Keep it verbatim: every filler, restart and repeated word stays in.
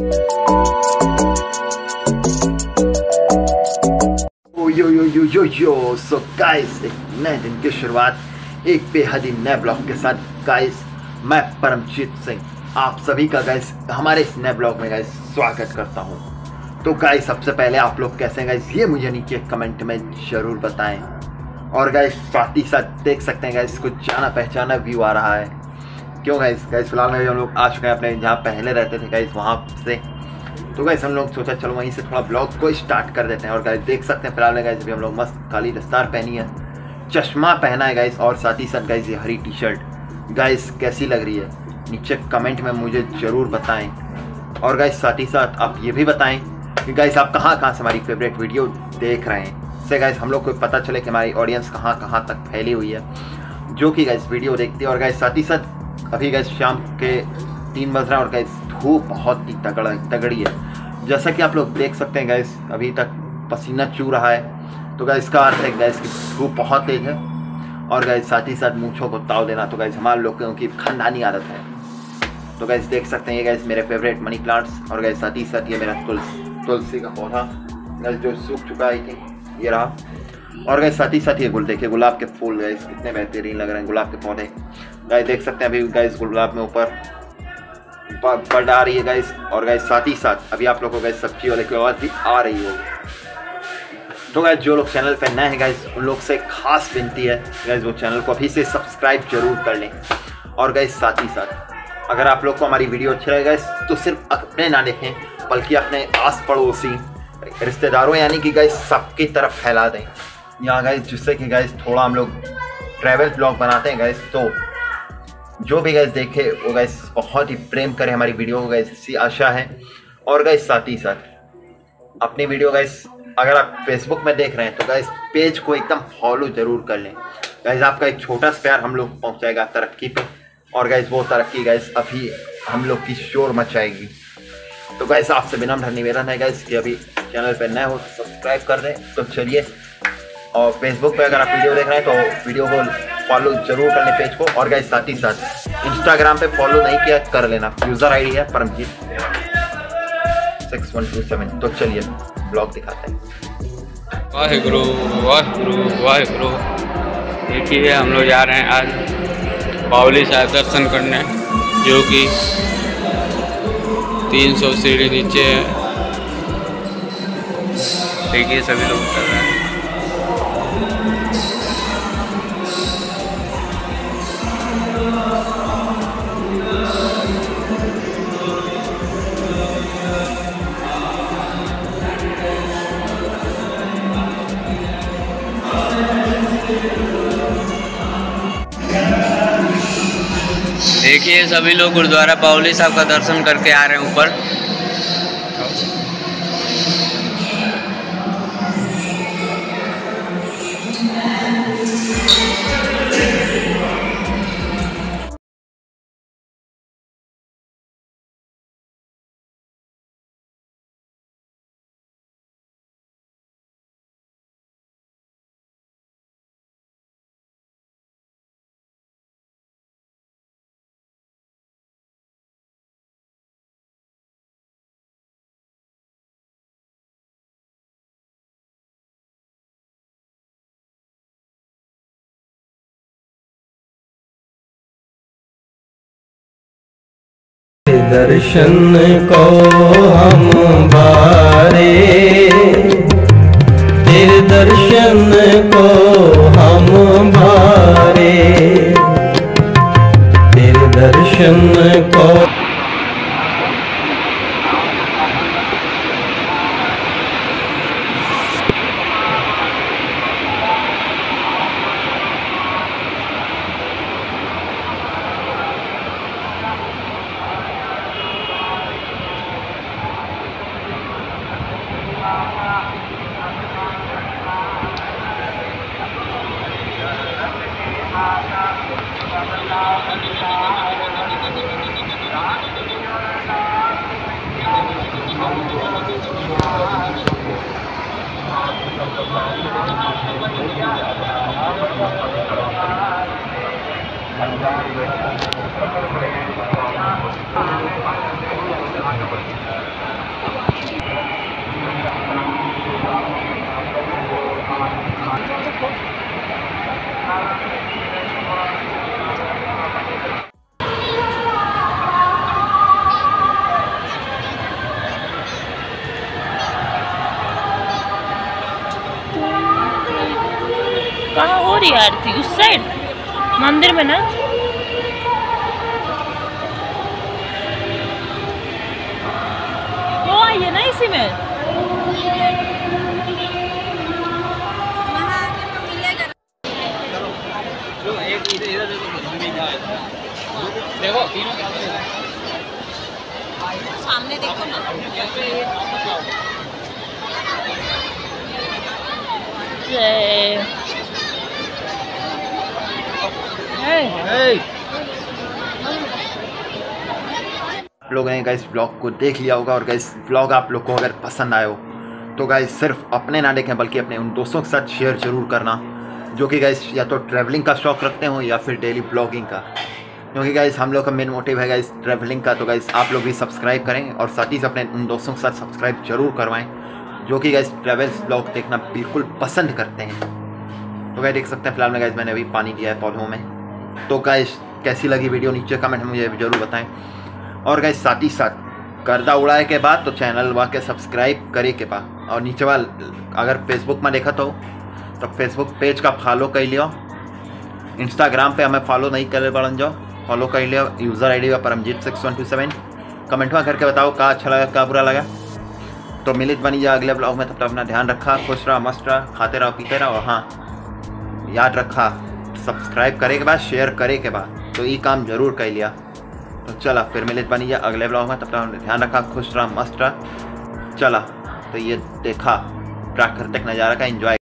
यो यो यो यो यो so guys, एक नए दिन की शुरुआत एक बेहद ही नए ब्लॉग के साथ। गाइस मैं परमजीत सिंह आप सभी का गाइस हमारे इस नए ब्लॉग में गाइस स्वागत करता हूं। तो गाइस सबसे पहले आप लोग कैसे हैं गाइस, ये मुझे नीचे कमेंट में ज़रूर बताएं। और गाइस साथ ही साथ देख सकते हैं गाइस कुछ जाना पहचाना व्यू आ रहा है। क्यों गाइस गाइस फिलहाल में हम लोग आ चुके हैं अपने जहाँ पहले रहते थे गाइस वहाँ से। तो गाइस हम लोग सोचा चलो वहीं से थोड़ा ब्लॉग को स्टार्ट कर देते हैं। और गाइस देख सकते हैं फिलहाल में गाइस अभी हम लोग मस्त काली दस्तार पहनी है, चश्मा पहना है गाइस, और साथ ही साथ गाइस ये हरी टी शर्ट गाइस कैसी लग रही है नीचे कमेंट में मुझे ज़रूर बताएं। और गाइस साथ ही साथ आप ये भी बताएं कि गाइस आप कहाँ कहाँ से हमारी फेवरेट वीडियो देख रहे हैं, इससे गाइस हम लोग को पता चले कि हमारी ऑडियंस कहाँ कहाँ तक फैली हुई है जो कि गाइस वीडियो देखती है। और गाइस साथ ही साथ अभी गाइस शाम के तीन बज रहे हैं और गाइस धूप बहुत ही तगड़ा तगड़ी है, जैसा कि आप लोग देख सकते हैं गाइस अभी तक पसीना चू रहा है। तो गाइस इसका अर्थ है गाइस कि धूप बहुत तेज है। और गाइस साथ ही साथ मूंछों को ताव देना तो गाइस हमारे लोगों की खानदानी आदत है। तो गाइस देख सकते हैं ये गाइस मेरे फेवरेट मनी प्लांट्स, और गाइस साथ ही साथ ये मेरा तुलसी तुलसी का पौधा गाइस जो सूख चुका है ये रहा। और गाइस साथ ही साथ ये गुल देखिए गुलाब के फूल गाइस कितने बेहतरीन लग रहे हैं, गुलाब के पौधे गाइस देख सकते हैं अभी गाइस गुलाब में ऊपर बढ़ आ रही है गाइस। और गाइस साथ ही साथ अभी आप लोगों को गाइस सब्जी वाले की आवाज़ भी आ रही होगी। तो गाइस जो लोग चैनल पे नए हैं गाइस उन लोग से खास विनती है गाइस वो चैनल को अभी से सब्सक्राइब जरूर कर लें। और गाइस साथ ही साथ अगर आप लोग को हमारी वीडियो अच्छी लगे गाइस तो सिर्फ अपने ना देखें बल्कि अपने आस पड़ोसी रिश्तेदारों यानी कि गाइस सबकी तरफ फैला दें यहाँ गाइस, जिससे कि गाइस थोड़ा हम लोग ट्रैवल ब्लॉग बनाते हैं गाइस, तो जो भी गाइस देखे वो गाइस बहुत ही प्रेम करे हमारी वीडियो को गाइस, इसी आशा है। और गाइस साथ ही साथ अपनी वीडियो गाइस अगर आप फेसबुक में देख रहे हैं तो गाइस पेज को एकदम फॉलो जरूर कर लें गाइस, आपका एक छोटा सा प्यार हम लोग पहुंचाएगा तरक्की पे। और गाइस वो तरक्की गाइस अभी हम लोग की शोर मचाएगी। तो गाइस आपसे विनम्र निवेदन है गाइस कि अभी चैनल पर नए हो तो सब्सक्राइब कर दें। तो चलिए, और फेसबुक पे अगर आप वीडियो देख रहे हैं तो वीडियो को फॉलो जरूर कर लें पेज को। और गाइस साथ ही साथ इंस्टाग्राम पे फॉलो नहीं किया कर लेना, यूज़र आईडी है Paramjeet six one two seven. तो चलिए ब्लॉग दिखाते हैं। वाहेगुरु वाहेगुरु वाहेगुरु। देखिए हम लोग जा रहे हैं आज बावली साहब दर्शन करने, जो कि तीन सौ सीढ़ी नीचे है। देखिए सभी लोग कर रहे हैं। देखिए सभी लोग गुरुद्वारा बावली साहब का दर्शन करके आ रहे हैं ऊपर। दर्शन को हम बारे, तेरे दर्शन को हम बारे, तेरे दर्शन को। रही आरती उस साइड मंदिर में ना। वो आई है ना इसी में। देखो सामने देखो ना। लोग हैं गाइस ब्लॉग को देख लिया होगा, और गाइस ब्लॉग आप लोग को अगर पसंद आए हो तो गाइस सिर्फ अपने ना देखें बल्कि अपने उन दोस्तों के साथ शेयर जरूर करना जो कि गाइस या तो ट्रैवलिंग का शौक़ रखते हो या फिर डेली ब्लॉगिंग का, क्योंकि गाइस हम लोग का मेन मोटिव है गाइस ट्रैवलिंग का। तो गाइस आप लोग भी सब्सक्राइब करें और साथ ही अपने उन दोस्तों के साथ सब्सक्राइब जरूर करवाएं जो कि गाइस ट्रैवल्स ब्लॉग देखना बिल्कुल पसंद करते हैं। तो गाइस देख सकते हैं फिलहाल में गाइस मैंने अभी पानी दिया है पौधों में। तो गाइस कैसी लगी वीडियो नीचे कमेंट में मुझे जरूर बताएं, और गाइस साथ ही साथ गर्दा उड़ाए के बाद तो चैनल वा के सब्सक्राइब करे के बाद, और नीचे वाल अगर फेसबुक में देखा तो तो फेसबुक पेज का फॉलो कर लियो, इंस्टाग्राम पे हमें फॉलो नहीं करे बढ़न जाओ फॉलो कर लियो, यूज़र आई डी वा Paramjeet six one two seven. Comment में करके बताओ का अच्छा लगा का बुरा लगा। तो मिलित बनी जा अगले ब्लॉग में, तब तक अपना ध्यान रखा, खुश रहा, मस्त रहा, खाते रहो पीते रहो। हाँ याद रखा सब्सक्राइब करे के बाद शेयर करे के बाद तो ये काम जरूर कर लिया। तो चला फिर मिलित बनी जा अगले ब्लॉग में, तब तक ध्यान रखा, खुश रहा, मस्त रहा। चला तो ये देखा प्राकृतिक नज़ारा का एंजॉय।